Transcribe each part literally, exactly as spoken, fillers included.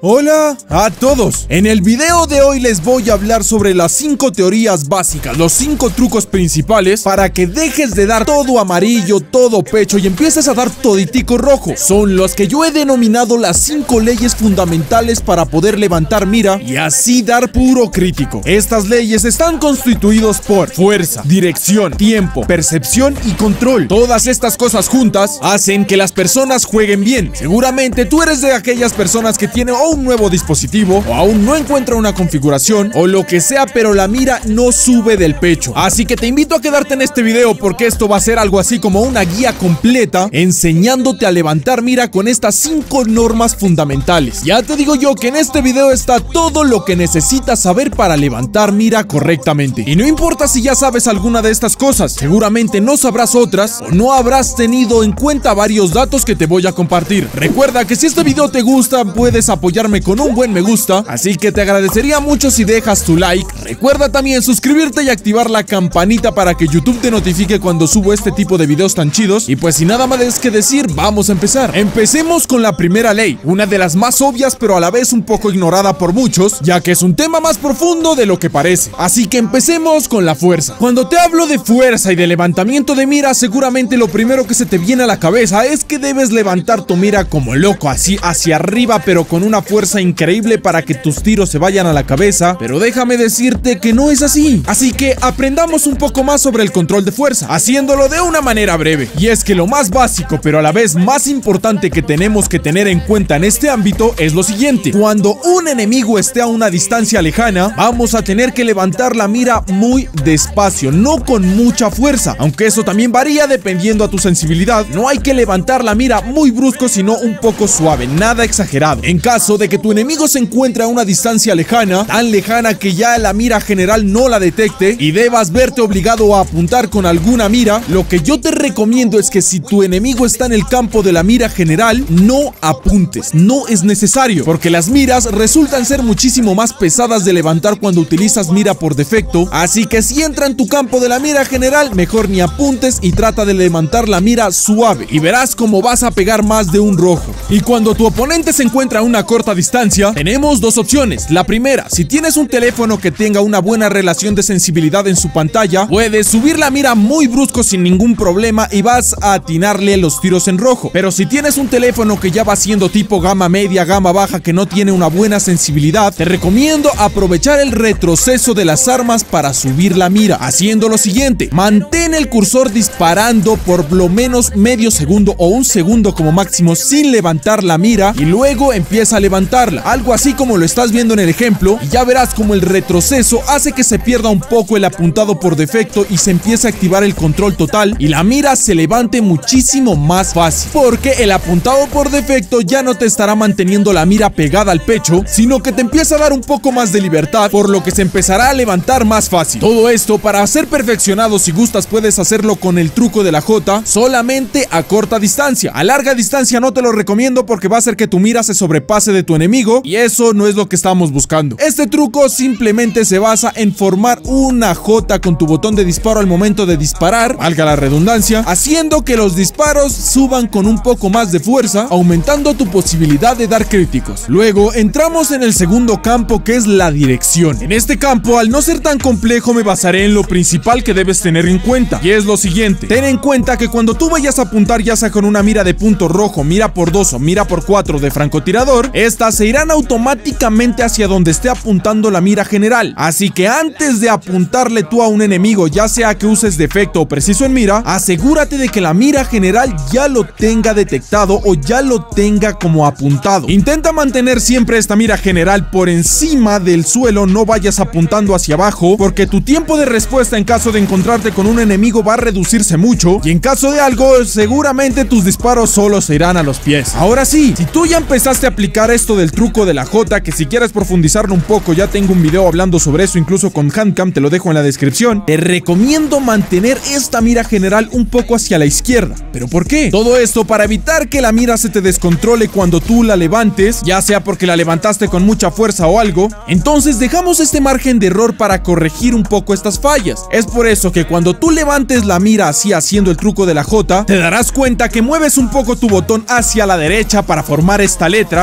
Hola a todos. En el video de hoy les voy a hablar sobre las cinco teorías básicas, los cinco trucos principales para que dejes de dar todo amarillo, todo pecho y empieces a dar toditico rojo. Son los que yo he denominado las cinco leyes fundamentales para poder levantar mira y así dar puro crítico. Estas leyes están constituidos por fuerza, dirección, tiempo, percepción y control. Todas estas cosas juntas hacen que las personas jueguen bien. Seguramente tú eres de aquellas personas que tienen o un nuevo dispositivo o aún no encuentra una configuración o lo que sea, pero la mira no sube del pecho. Así que te invito a quedarte en este video porque esto va a ser algo así como una guía completa enseñándote a levantar mira con estas cinco normas fundamentales. Ya te digo yo que en este video está todo lo que necesitas saber para levantar mira correctamente. Y no importa si ya sabes alguna de estas cosas, seguramente no sabrás otras o no habrás tenido en cuenta varios datos que te voy a compartir. Recuerda que si este video te gusta puedes apoyarme con un buen me gusta, así que te agradecería mucho si dejas tu like. Recuerda también suscribirte y activar la campanita para que YouTube te notifique cuando subo este tipo de videos tan chidos. Y pues sin nada más que decir, vamos a empezar. Empecemos con la primera ley, una de las más obvias pero a la vez un poco ignorada por muchos, ya que es un tema más profundo de lo que parece. Así que empecemos con la fuerza. Cuando te hablo de fuerza y de levantamiento de mira, seguramente lo primero que se te viene a la cabeza es que debes levantar tu mira como loco, así hacia arriba, pero con una fuerza increíble para que tus tiros se vayan a la cabeza. Pero déjame decirte que no es así. Así que aprendamos un poco más sobre el control de fuerza, haciéndolo de una manera breve. Y es que lo más básico, pero a la vez más importante que tenemos que tener en cuenta en este ámbito es lo siguiente. Cuando un enemigo esté a una distancia lejana, vamos a tener que levantar la mira muy despacio, no con mucha fuerza, aunque eso también varía dependiendo a tu sensibilidad. No hay que levantar la mira muy brusco, sino un poco suave, nada exagerado. En caso de que tu enemigo se encuentre a una distancia lejana, tan lejana que ya la mira general no la detecte y debas verte obligado a apuntar con alguna mira, lo que yo te recomiendo es que si tu enemigo está en el campo de la mira general, no apuntes, no es necesario, porque las miras resultan ser muchísimo más pesadas de levantar cuando utilizas mira por defecto. Así que si entra en tu campo de la mira general, mejor ni apuntes y trata de levantar la mira suave y verás cómo vas a pegar más de un rojo. Y cuando tu oponente se encuentra a una corta distancia, tenemos dos opciones. La primera, si tienes un teléfono que tenga una buena relación de sensibilidad en su pantalla, puedes subir la mira muy brusco sin ningún problema y vas a atinarle los tiros en rojo. Pero si tienes un teléfono que ya va siendo tipo gama media, gama baja, que no tiene una buena sensibilidad, te recomiendo aprovechar el retroceso de las armas para subir la mira, haciendo lo siguiente: mantén el cursor disparando por lo menos medio segundo o un segundo como máximo sin levantar la mira y luego empieza a levantarla, algo así como lo estás viendo en el ejemplo, y ya verás como el retroceso hace que se pierda un poco el apuntado por defecto y se empiece a activar el control total y la mira se levante muchísimo más fácil, porque el apuntado por defecto ya no te estará manteniendo la mira pegada al pecho, sino que te empieza a dar un poco más de libertad, por lo que se empezará a levantar más fácil. Todo esto para ser perfeccionado, si gustas puedes hacerlo con el truco de la J, solamente a corta distancia. A larga distancia no te lo recomiendo porque va a hacer que tu mira se sobrepase de tu enemigo y eso no es lo que estamos buscando. Este truco simplemente se basa en formar una J con tu botón de disparo al momento de disparar, valga la redundancia, haciendo que los disparos suban con un poco más de fuerza, aumentando tu posibilidad de dar críticos. Luego entramos en el segundo campo, que es la dirección. En este campo, al no ser tan complejo, me basaré en lo principal que debes tener en cuenta, y es lo siguiente: ten en cuenta que cuando tú vayas a apuntar, ya sea con una mira de punto rojo, mira por dos o mira por cuatro de francotirador, estas se irán automáticamente hacia donde esté apuntando la mira general. Así que antes de apuntarle tú a un enemigo, ya sea que uses defecto o preciso en mira, asegúrate de que la mira general ya lo tenga detectado o ya lo tenga como apuntado. Intenta mantener siempre esta mira general por encima del suelo, no vayas apuntando hacia abajo, porque tu tiempo de respuesta en caso de encontrarte con un enemigo va a reducirse mucho y en caso de algo seguramente tus disparos solo se irán a los pies. Ahora sí, si tú ya empezaste a aplicar esto del truco de la J, que si quieres profundizarlo un poco ya tengo un video hablando sobre eso, incluso con handcam, te lo dejo en la descripción, te recomiendo mantener esta mira general un poco hacia la izquierda. ¿Pero por qué? Todo esto para evitar que la mira se te descontrole cuando tú la levantes, ya sea porque la levantaste con mucha fuerza o algo. Entonces dejamos este margen de error para corregir un poco estas fallas. Es por eso que cuando tú levantes la mira así haciendo el truco de la J, te darás cuenta que mueves un poco tu botón hacia la derecha para formar esta letra. Entonces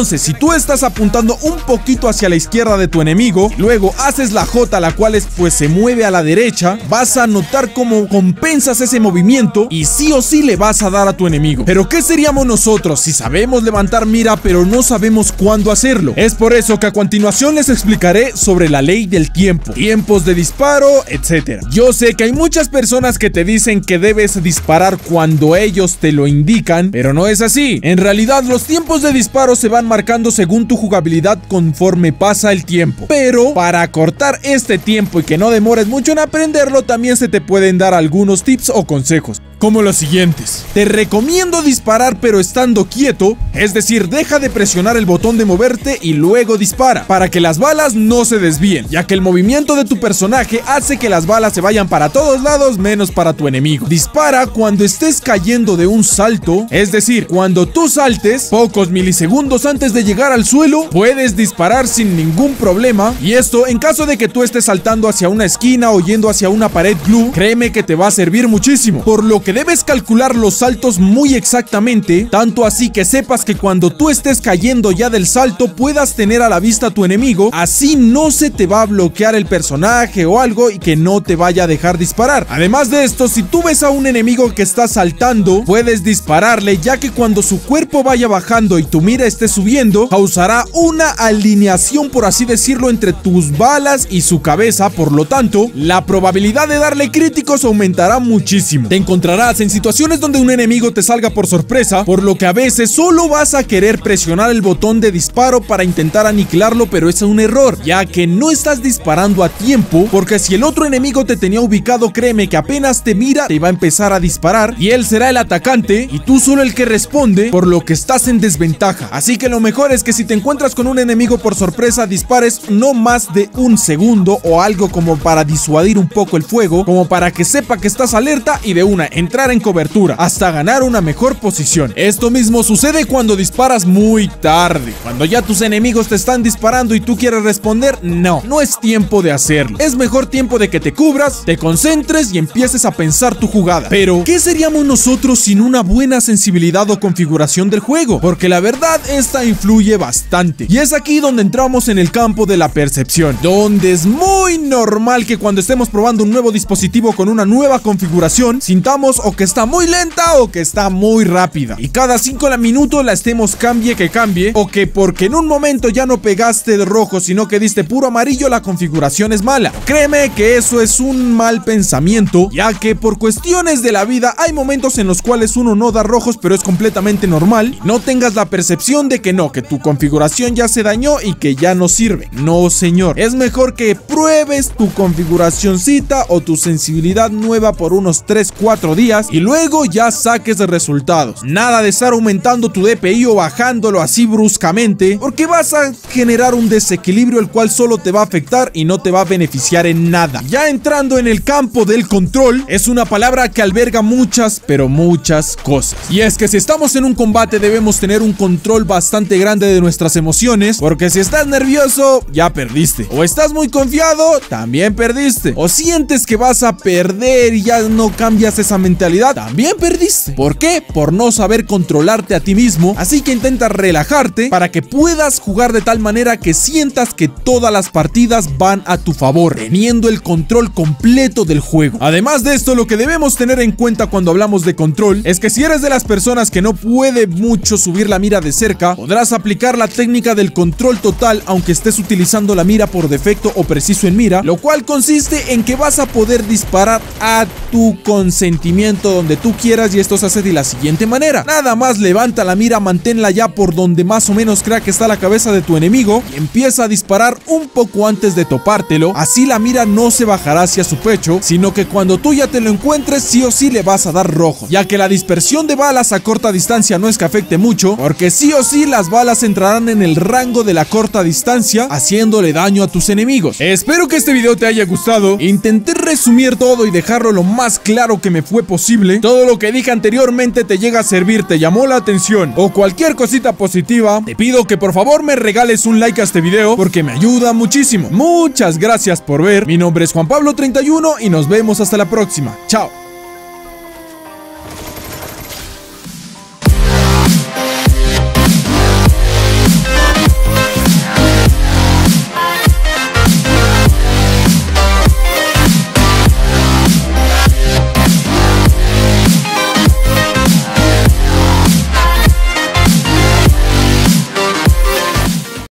Entonces, si tú estás apuntando un poquito hacia la izquierda de tu enemigo, luego haces la J, la cual es, pues se mueve a la derecha, vas a notar cómo compensas ese movimiento y sí o sí le vas a dar a tu enemigo. Pero ¿qué seríamos nosotros si sabemos levantar mira pero no sabemos cuándo hacerlo? Es por eso que a continuación les explicaré sobre la ley del tiempo, tiempos de disparo, etcétera. Yo sé que hay muchas personas que te dicen que debes disparar cuando ellos te lo indican, pero no es así. En realidad los tiempos de disparo se van marcando según tu jugabilidad conforme pasa el tiempo. Pero para acortar este tiempo y que no demores mucho en aprenderlo, también se te pueden dar algunos tips o consejos, como los siguientes. Te recomiendo disparar pero estando quieto, es decir, deja de presionar el botón de moverte y luego dispara, para que las balas no se desvíen, ya que el movimiento de tu personaje hace que las balas se vayan para todos lados menos para tu enemigo. Dispara cuando estés cayendo de un salto, es decir, cuando tú saltes, pocos milisegundos antes de llegar al suelo, puedes disparar sin ningún problema, y esto en caso de que tú estés saltando hacia una esquina o yendo hacia una pared glue, créeme que te va a servir muchísimo, por lo que que debes calcular los saltos muy exactamente, tanto así que sepas que cuando tú estés cayendo ya del salto puedas tener a la vista a tu enemigo, así no se te va a bloquear el personaje o algo y que no te vaya a dejar disparar. Además de esto, si tú ves a un enemigo que está saltando, puedes dispararle, ya que cuando su cuerpo vaya bajando y tu mira esté subiendo, causará una alineación, por así decirlo, entre tus balas y su cabeza, por lo tanto, la probabilidad de darle críticos aumentará muchísimo. Te encontrarás en situaciones donde un enemigo te salga por sorpresa, por lo que a veces solo vas a querer presionar el botón de disparo para intentar aniquilarlo, pero es un error, ya que no estás disparando a tiempo, porque si el otro enemigo te tenía ubicado, créeme que apenas te mira, te va a empezar a disparar y él será el atacante y tú solo el que responde, por lo que estás en desventaja. Así que lo mejor es que si te encuentras con un enemigo por sorpresa, dispares no más de un segundo o algo como para disuadir un poco el fuego, como para que sepa que estás alerta y de una entrar en cobertura hasta ganar una mejor posición. Esto mismo sucede cuando disparas muy tarde, cuando ya tus enemigos te están disparando y tú quieres responder. No, no es tiempo de hacerlo. Es mejor tiempo de que te cubras, te concentres y empieces a pensar tu jugada. Pero, ¿qué seríamos nosotros sin una buena sensibilidad o configuración del juego? Porque la verdad, esta influye bastante. Y es aquí donde entramos en el campo de la percepción, donde es muy normal que cuando estemos probando un nuevo dispositivo con una nueva configuración, sintamos o que está muy lenta o que está muy rápida, y cada cinco minutos la estemos cambie que cambie, o que porque en un momento ya no pegaste el rojo sino que diste puro amarillo, la configuración es mala. Créeme que eso es un mal pensamiento, ya que por cuestiones de la vida hay momentos en los cuales uno no da rojos, pero es completamente normal, y no tengas la percepción de que no, que tu configuración ya se dañó y que ya no sirve. No señor, es mejor que pruebes tu configuracioncita o tu sensibilidad nueva por unos tres cuatro días y luego ya saques de resultados. Nada de estar aumentando tu D P I o bajándolo así bruscamente, porque vas a generar un desequilibrio el cual solo te va a afectar y no te va a beneficiar en nada. Ya entrando en el campo del control, es una palabra que alberga muchas, pero muchas cosas. Y es que si estamos en un combate debemos tener un control bastante grande de nuestras emociones, porque si estás nervioso, ya perdiste. O estás muy confiado, también perdiste. O sientes que vas a perder y ya no cambias esa mentalidad, también perdiste. ¿Por qué? Por no saber controlarte a ti mismo. Así que intenta relajarte para que puedas jugar de tal manera que sientas que todas las partidas van a tu favor, teniendo el control completo del juego. Además de esto, lo que debemos tener en cuenta cuando hablamos de control es que si eres de las personas que no puede mucho subir la mira de cerca, podrás aplicar la técnica del control total aunque estés utilizando la mira por defecto o preciso en mira, lo cual consiste en que vas a poder disparar a tu consentimiento donde tú quieras, y esto se hace de la siguiente manera. Nada más levanta la mira, manténla ya por donde más o menos crea que está la cabeza de tu enemigo y empieza a disparar un poco antes de topártelo. Así la mira no se bajará hacia su pecho, sino que cuando tú ya te lo encuentres sí o sí le vas a dar rojo, ya que la dispersión de balas a corta distancia no es que afecte mucho, porque sí o sí las balas entrarán en el rango de la corta distancia, haciéndole daño a tus enemigos. Espero que este video te haya gustado. Intenté resumir todo y dejarlo lo más claro que me fue posible. Todo lo que dije anteriormente te llega a servir, te llamó la atención o cualquier cosita positiva, te pido que por favor me regales un like a este video porque me ayuda muchísimo. Muchas gracias por ver. Mi nombre es Juan Pablo treinta y uno y nos vemos hasta la próxima. Chao.